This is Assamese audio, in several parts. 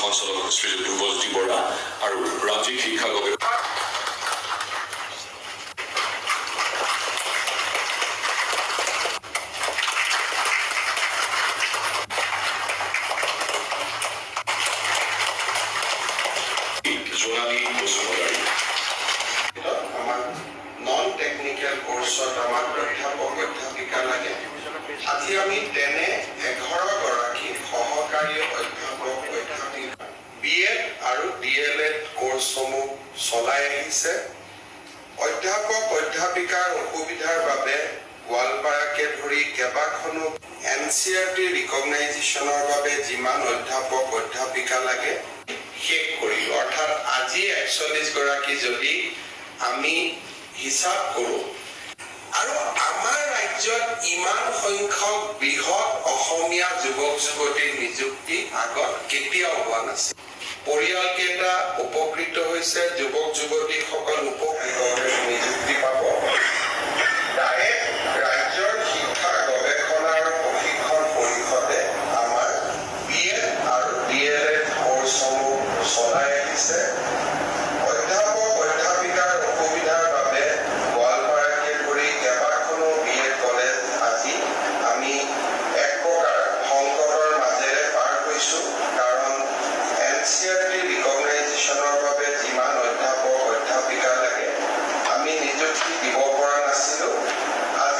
সঞ্চালক শ্ৰীযুত ধ্ৰুৱজ্যোতি বৰা আৰু ৰাজ্যিক শিক্ষা গৱেষণা জোনালী বসুমতাৰী টেকনিক্যাল কোর্সত আমার অধ্যাপক অধ্যাপিকা লাগে আজি আমি তেনে 11 গৰাকী সহকাৰী অধ্যাপক অধ্যাপিকা বিএড আৰু ডিএলএড কোর্সসমূহ চলাই আহিছে অধ্যাপক অধ্যাপিকাৰ অসুবিধাৰ বাবে গোৱালপাৰাকে ধৰি কেবাখনো এনসিআরটি ৰিকগনাইজেশনৰ বাবে যিমান অধ্যাপক অধ্যাপিকা লাগে শেষ কৰি অৰ্থাৎ আজি 41 গৰাকী যদি আমি হিসাব কৰো আৰু আমাৰ ৰাজ্যত ইমান সংখ্যক বৃহৎ অসমীয়া যুৱক যুৱতীৰ নিযুক্তি আগত কেতিয়াও হোৱা নাছিল পৰিয়ালকেইটা উপকৃত হৈছে যুৱক যুৱতীসকল উপকৃত নিযুক্তি পাব ডাইৰেক্ট ৰাজ্যৰ শিক্ষা গৱেষণা আৰু প্ৰশিক্ষণ পৰিষদে আমাৰ বিএড আৰু ডিএলএড কোৰ্ছসমূহ চলাই আহিছে অধ্যাপক অধ্যাপিকাৰ অসুবিধাৰ বাবে গোৱালপাৰাকে ধৰি কেবাখনো বিএড কলেজ আজি আমি এক প্ৰকাৰ সংকটৰ মাজেৰে পাৰ হৈছো কাৰণ এনসিআরটি ৰিকগনাইজেশনৰ বাবে যিমান অধ্যাপক অধ্যাপিকা লাগে আমি নিযুক্তি দিব পৰা নাছিলো আজি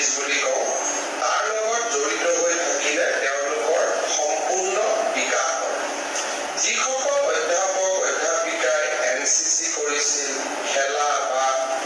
বুলি কওঁ তাৰ লগত জড়িত হৈ থাকিলে তেওঁলোকৰ সম্পূৰ্ণ বিকাশ হয়। যিসকল অধ্যাপক অধ্যাপিকাই NCC কৰিছিল, খেলা বা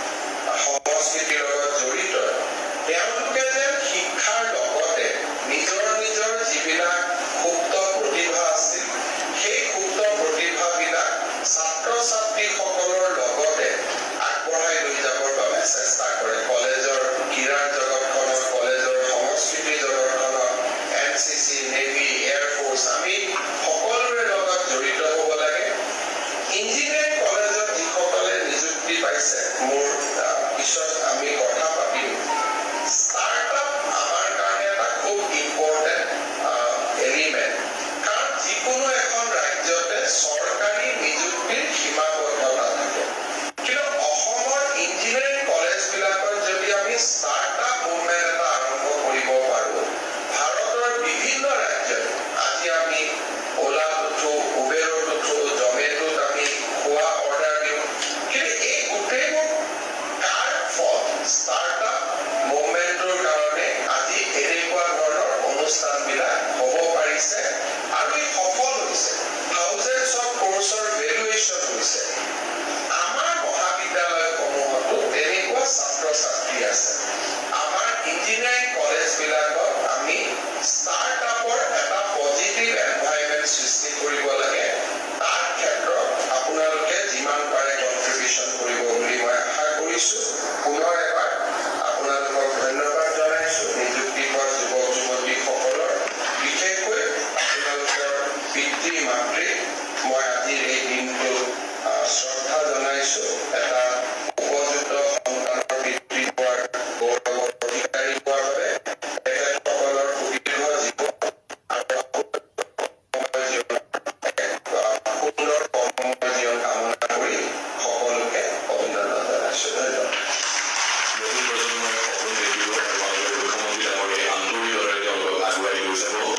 সংস্কৃতিৰ লগত জড়িত, তেওঁলোকে যেন শিক্ষাৰ লগতে নিজৰ নিজৰ যিবিলাক সুপ্ত প্ৰতিভা আছিল, সেই সুপ্ত প্ৰতিভাবিলাক ছাত্ৰ ছাত্ৰীসকলৰ লগতে আগবঢ়াই লৈ যাবৰ বাবে চেষ্টা কৰে। কলেজৰ ক্ৰীড়াৰ জগতখনত, কলেজৰ সংস্কৃতিৰ জগতখনত NCC, নেভি, এয়াৰফৰ্চ আমি সকলোৰে লগত জড়িত হ'ব লাগে। ইঞ্জিনিয়াৰিং কলেজত যিসকলে নিযুক্তি পাইছে, মোৰ পিছত আমি কথা পাতিম, ষ্টাৰ্টআপ আমাৰ কাৰণে এটা খুব ইম্পৰ্টেণ্ট এলিমেণ্ট। কাৰণ যিকোনো এখন ৰাজ্যতে চৰকাৰী নিযুক্তিৰ সীমাবদ্ধতা থাকে, কিন্তু অসমৰ ইঞ্জিনিয়াৰিং কলেজবিলাকত যদি আমি ষ্টাৰ্টআপ মুভমেণ্ট এটা আৰম্ভ কৰিব পাৰোঁ, ভাৰতৰ বিভিন্ন ৰাজ্যত আজি আমি ওলাত উঠো, উবেৰত উঠো, জমেটোত আমি খোৱা অৰ্ডাৰ দিওঁ, কিন্তু এই গোটেইবোৰ কাৰ ফল? ষ্টাৰ্টআপ মুভমেণ্টৰ কাৰণে আজি এনেকুৱা ধৰণৰ অনুষ্ঠানবিলাক হ'ব পাৰিছে আৰু ই সফল হৈছে। থাউজেণ্ডছ অফ কোৰ্চৰ ভেলুৱেশ্যন হৈছে। আমাৰ মহাবিদ্যালয়সমূহতো তেনেকুৱা ছাত্ৰ ছাত্ৰী আছে। আমাৰ ইঞ্জিনিয়াৰিং কলেজবিলাকত আমি ষ্টাৰ্টআপৰ এটা পজিটিভ এনভাইৰনমেণ্ট সৃষ্টি কৰিব লাগে। তাৰ ক্ষেত্ৰত আপোনালোকে যিমান পাৰে কণ্ট্ৰিবিউশ্যন কৰিব বুলি মই আশা কৰিছোঁ। পুনৰ এবাৰ আপোনালোকক ধন্যবাদ জনাইছোঁ। নিযুক্তি পোৱা যুৱক যুৱতীসকলৰ, বিশেষকৈ আপোনালোকৰ পিতৃ মাতৃক মই আজিৰ এই দিনটো শ্ৰদ্ধা জনাইছোঁ। এটা উপযুক্ত সন্তানৰ পিতৃ হোৱাৰ গৌৰৱৰ অধিকাৰী হোৱাৰ বাবে তেখেতসকলৰ সুদীৰ্ঘ জীৱন আৰু সুন্দৰ কৰ্মময় জীৱন কামনা কৰি সকলোকে অভিনন্দন জনাইছোঁ। ধন্যবাদ। নতুন প্ৰজন্মই সপোন দেখিব আৰু মুখ্যমন্ত্ৰী ডাঙৰীয়াই আন্তৰিকতাৰে তেওঁলোকক আগুৱাই লৈ যাব।